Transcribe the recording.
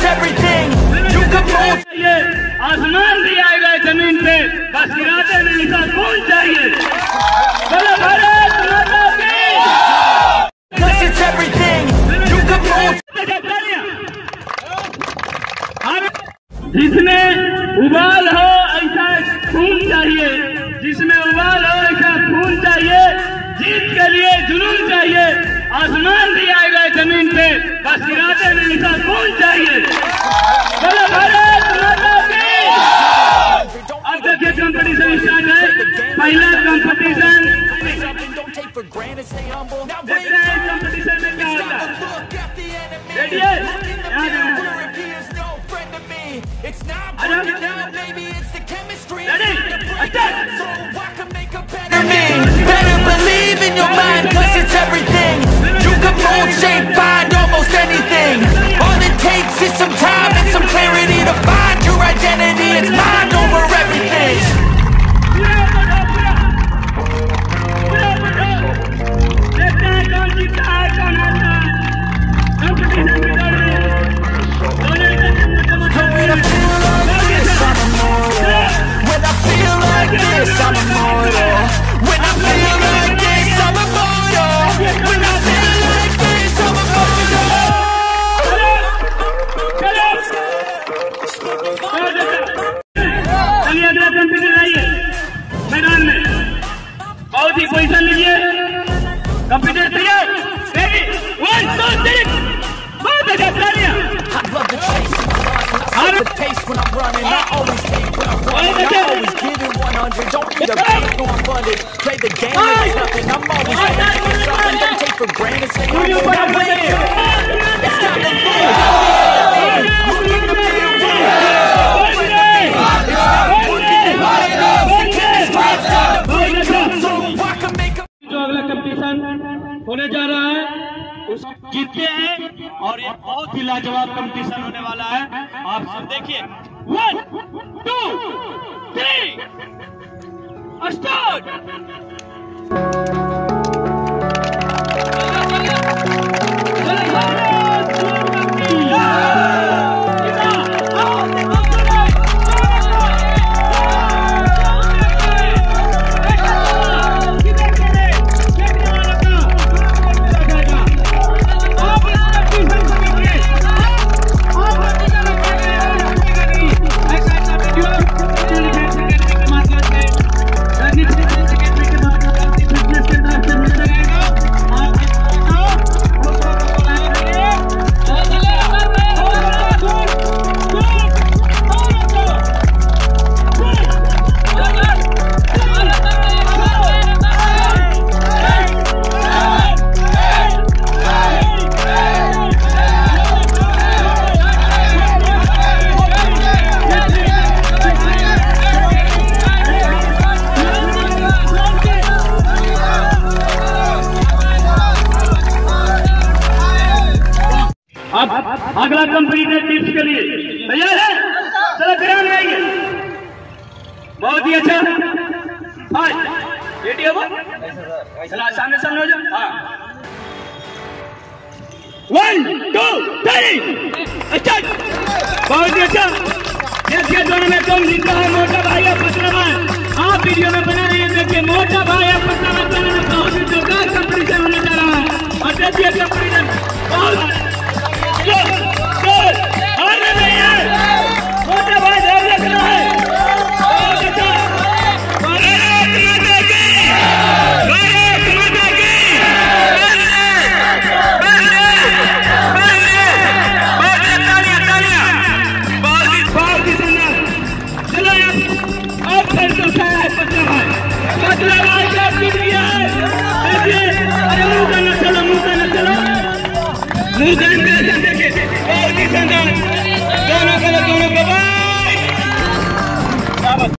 everything. You can move. आसमान भी आएगा जमीन पे, बस इरादे में इनका कौन चाहिए? बोलो भारत माता की। 'Cause it's everything. You can move. जिसमें उबाल हो ऐसा खून चाहिए, जिसमें उबाल हो ऐसा खून चाहिए, जीत के लिए जुनून चाहिए। आसमान भी आएगा जमीन पे, बस इरादे में इनका कौन चाहिए? बोलो भारत माता की। अब देखिए कंपटीशन स्टार्ट है। पहला कंपटीशन देखते हैं कंपटीशन में क्या होता है। रेडी है? Better believe in your mind, 'cause it's everything. You can mold, shape, find almost anything. All it takes is some time and some clarity to find your identity. It's mind over everything. When I feel like this, I'm immortal. When I feel like this, I'm immortal. When I feel like this, I'm immortal. चलिए अगला competition आइए मैदान में। बहुत ही position लीजिए। Competition तैयार? Ready? 1 2 3। बहुत अच्छा तालियां। The pace when I'm running, I always hate when I'm running. I always give it 100. Don't need a bank, no I'm funded. Play the game like it's nothing. I'm always ready for something. Don't take for granted. Say I'm gonna win. It's time to live. जो अगला competition होने जा रहा है उस जीतते हैं और ये बहुत ही लाजवाब कंपटीशन होने वाला है। आप सब देखिए। 1 2 3 स्टार्ट। अब अगला कंपटीशन टिप्स के लिए तैयार है? चलो ग्राउंड में आइए। बहुत ही अच्छा। रेडी हो? चलो सामने सामने हो जाओ। हाँ 1 2 3 स्टार्ट। बहुत ही अच्छा। देखिए दोनों में कौन जीता है, मोटा भाई या पतला भाई। आप वीडियो में बने रहिए। देखिए मोटा भाई या पतला भाई दोनों में बहुत ही जोरदार कंपटीशन होने जा रहा है। और देखिए कंपटीशन बहुत हारने नहीं है। मोटा भाई ध्यान रखना है। मुंह